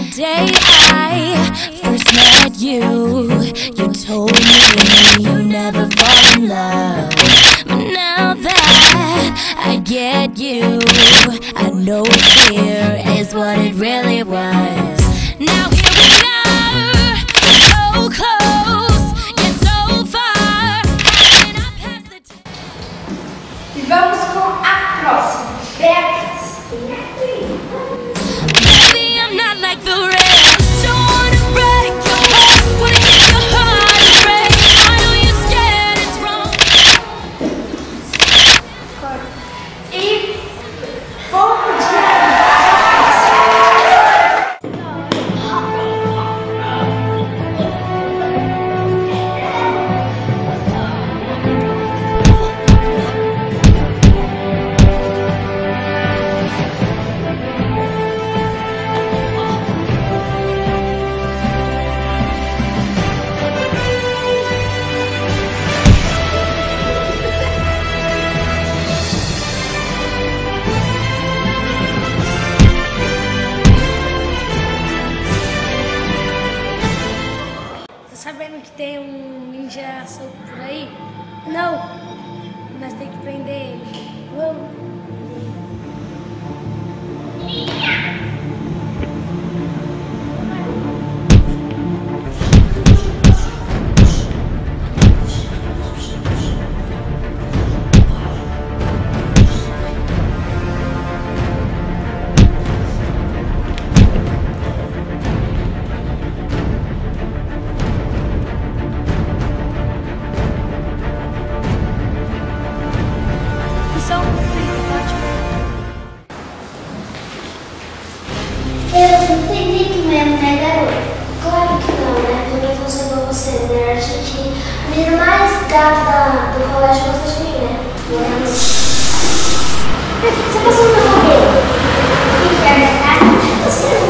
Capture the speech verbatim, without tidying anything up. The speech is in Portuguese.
day I first met you, you told me you never fall in love. But now that I get you, I know fear is what it really was. Now here we are, so close, yet so far. How can I pass the time? E vamos com a próxima, Beatriz. Baby, I'm not like the rest. Don't wanna break your heart, wanna get your heart and break. I know you're scared, it's wrong. E pouco de Sabendo que tem um ninja solto por aí? Não, mas tem que prender ele. Vamos. Eu não tem jeito mesmo, né, garoto? Claro que não, né? Minha mãe conselhou você, né? Acho que a menina mais gata do colégio gosta de mim, né? Você passou no meu cabelo? O que é, né? Você não